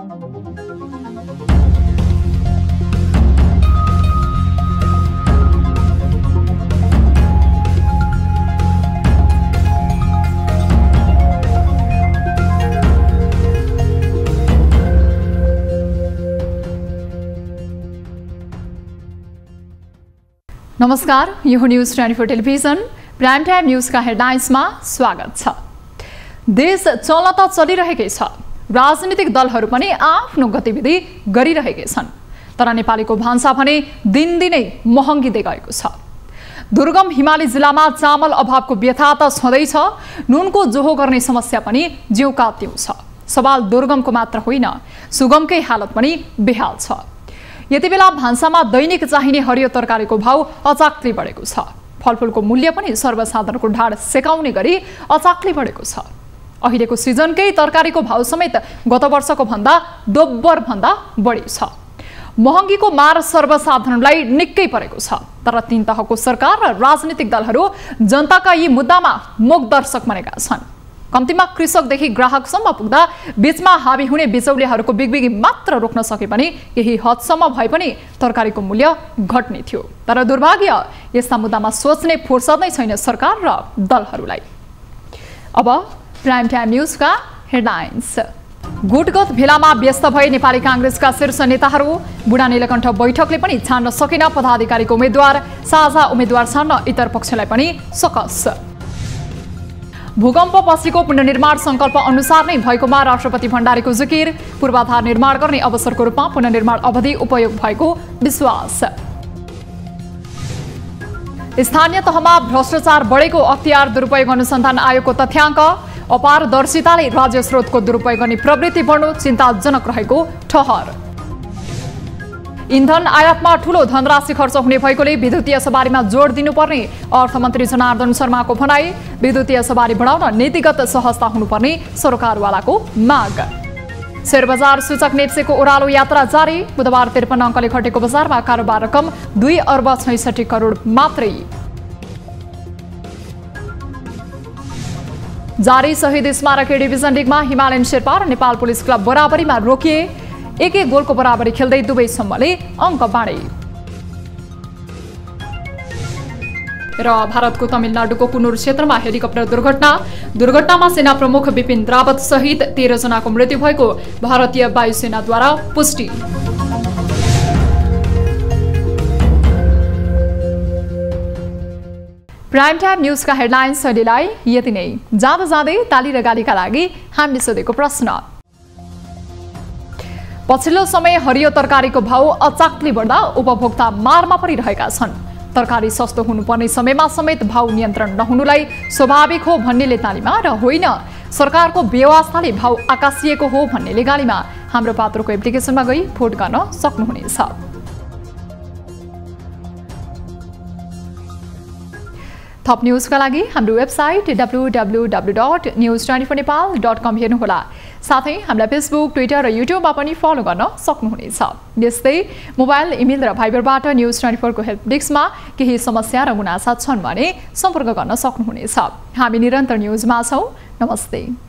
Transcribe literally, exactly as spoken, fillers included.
नमस्कार, यो news twenty four television prime time न्यूजका हेडलाइन्समा स्वागत छ। देश चल्न त चलिरहेकै छ, राजनीतिक दलहरू पनि आफ्नो गतिविधि गरिरहेकै छन्, तर नेपालीको भान्सा भने दिनदिनै महँगिँदै गएको छ। दुर्गम हिमाली जिल्लामा चामल अभावको व्यथा त छँदैछ, नुनको जोहो गर्ने समस्या पनि जिउका त्यौँ छ। सवाल दुर्गमको मात्र होइन, सुगमकै हालत पनि बेहाल छ। यति बेला भान्सामा दैनिक चाहिने हरियो तरकारीको भाव अचाक्लै बढेको छ। फलफुलको मूल्य पनि सर्वसाधारणको ढाड सेकाउने गरी अचाक्लै बढेको छ। अहिलेको सिजनकै तरकारीको भाव समेत गत वर्षको भन्दा दोब्बर भन्दा बढी छ। महँगीको मार सर्वसाधारणलाई निकै परेको छ, तर तीन तहको सरकार र राजनीतिक दलहरू जनताका यी मुद्दामा मूक दर्शक बनेका छन्। कम्तीमा कृषकदेखि ग्राहकसम्म पुग्दा बीचमा हावी हुने बिचौलियाहरूको बिगबिगी मात्र रोक्न सके पनि केही हदसम्म भए पनि तरकारीको मूल्य घट्ने थियो। तर दुर्भाग्य, यस्ता मुद्दामा सोच्ने फुर्सद नै छैन सरकार र दलहरूलाई। अब प्राइम टाइम न्यूजका हेडलाइन्स। गुटगत भेलामा व्यस्त भए नेपाली कांग्रेसका शीर्ष नेताहरू। बुढा नीलकण्ठ बैठकले पनि छान्न सकेन पदाधिकारीको उम्मेद्वार, साझा उम्मेद्वार छान्न इतर पक्षलाई पनि सकस। भूकम्प पछिको पुनर्निर्माण संकल्प अनुसार नै भएकोमा राष्ट्रपति भण्डारीको जिकिर। पूर्वाधार निर्माण गर्ने अवसरको रूपमा पुनर्निर्माण अवधि उपयोग भएको विश्वास। स्थानीय तहमा भ्रष्टाचार बढेको अख्तियार दुरुपयोग अनुसन्धान आयोगको तथ्याङ्क। अपारदर्शिताले राज्य स्रोतको दुरुपयोग गर्ने प्रवृत्ति बढ्नु चिन्ताजनक रहेको ठहर। इन्धन आयातमा ठूलो धनराशि खर्च हुने भएकोले विद्युतीय सवारीमा जोड दिनुपर्ने अर्थमन्त्री जनार्दन शर्माको भनाई। विद्युतीय सवारी बढाउन नीतिगत सहजता हुनुपर्ने सरकारवालाको माग। शेयर बजार सूचक नेप्सेको ओह्रालो यात्रा जारी। बुधबार त्रिपन्न अङ्कले घटेको बजारमा कारोबार रकम दुई अर्ब छैसठी करोड मात्रै। जारी शहीद स्मारक ए डिभिजन लिगमा हिमालयन शेर्पा र नेपाल पुलिस क्लब बराबरीमा रोकिए। एक एक गोलको बराबरी खेल्दै दुवै समूहले अङ्क बाँडे। र भारतको तमिलनाडुको कुन्नुर क्षेत्रमा हेलिकप्टर दुर्घटना। दुर्घटनामा सेना प्रमुख बिपिन रावत सहित तेह्र जनाको मृत्यु भएको भारतीय वायुसेनाद्वारा पुष्टि। प्राइम टाइम न्यूजका हेडलाइन्स अहिलेलाई यति नै। जाँदा जाँदै ताली र गालीका लागि हामीले सोधेको प्रश्न। पछिल्लो समय हरियो तरकारीको भाव अचाक्लै बढ्दा उपभोक्ता मारमा परिरहेका छन्। तरकारी सस्तो हुनुपर्ने समयमा समेत भाव नियन्त्रण नहुनुलाई स्वाभाविक हो भन्नेले तालीमा र होइन सरकारको व्यवस्थाले भाव आकाशिएको हो भन्नेले गालीमा। हाम्रो पात्रोको एप्लिकेसनमा गई भोट गर्न सक्नुहुनेछ। थप न्यूजका लागि हाम्रो website W W W dot news twenty four Nepal dot com हेर्नुहोला। साथै हामीलाई फेसबुक, ट्विटर र युट्युबमा पनि फलो गर्न सक्नुहुनेछ। यस्तै मोबाइल, इमेल र भाइबरबाट न्यूज ट्वेन्टी फोर को हेल्प डेस्कमा केही समस्या र गुनासा छन् भने सम्पर्क गर्न सक्नुहुनेछ। हामी निरन्तर न्यूजमा छौँ। नमस्ते।